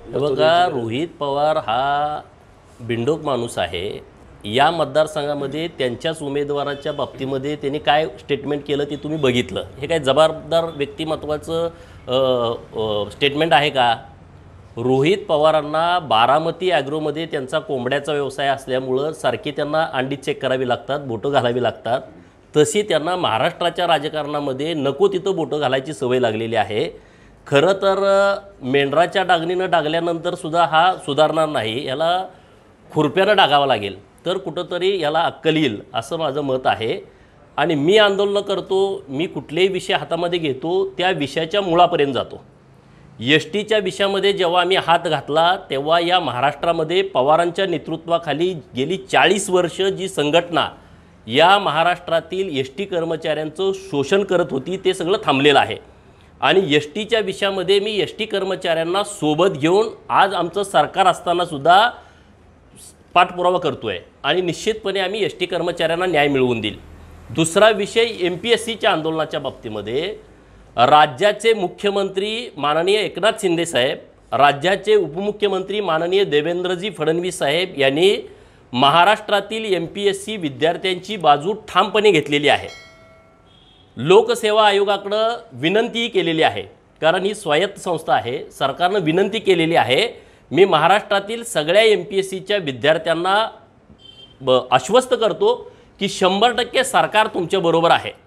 हे बघा, रोहित पवार हा बिंडोक माणूस आहे। या मतदारसंघामध्ये त्यांच्याच उमेदवाराच्या बाबतीमध्ये त्यांनी काय स्टेटमेंट केलं ते तुम्ही बघितलं। हे काय जबाबदार व्यक्तिमत्वाचं स्टेटमेंट आहे का? रोहित पवारांना बारामती ॲग्रोमध्ये त्यांचा कोंबड्याचा व्यवसाय असल्यामुळं सारखी त्यांना अंडी चेक करावी लागतात, बोटं घालावी लागतात। तशी त्यांना महाराष्ट्राच्या राजकारणामध्ये नको तिथं बोटं घालायची सवय लागलेली आहे। खरं तर मेंढराच्या डागणीनं डागल्यानंतर सुद्धा हा सुधारणार नाही, याला खुरप्यानं डागावं लागेल तर कुठंतरी याला अक्कल येईल असं माझं मत आहे। आणि मी आंदोलन करतो, मी कुठलेही विषय हातामध्ये घेतो त्या विषयाच्या मुळापर्यंत जातो। एसटीच्या विषयामध्ये जेव्हा आम्ही हात घातला तेव्हा या महाराष्ट्रामध्ये पवारांच्या नेतृत्वाखाली गेली 40 वर्ष जी संघटना या महाराष्ट्रातील एसटी कर्मचाऱ्यांचं शोषण करत होती ते सगळं थांबलेलं आहे। आणि एसटीच्या विषयामध्ये मी एसटी कर्मचाऱ्यांना सोबत घेऊन आज आमचं सरकार असताना सुद्धा पाठपुरावा करतोय आणि निश्चितपणे आम्ही एसटी कर्मचाऱ्यांना न्याय मिळवून देईल। दुसरा विषय एमपीएससीच्या आंदोलनाच्या बाबतीमध्ये राज्याचे मुख्यमंत्री माननीय एकनाथ शिंदे साहेब, राज्याचे उपमुख्यमंत्री माननीय देवेंद्रजी फडणवीस साहेब यांनी महाराष्ट्रातील एमपीएससी विद्यार्थ्यांची बाजू ठामपणे घेतलेली आहे। लोकसेवा आयोगाकडे विनंती केलेली आहे, कारण ही स्वायत्त संस्था आहे, सरकारने विनंती केलेली आहे। मी महाराष्ट्रातील सगळ्या एमपीएससीच्या विद्यार्थ्यांना आश्वस्त करतो की 100% सरकार तुमच्या बरोबर आहे।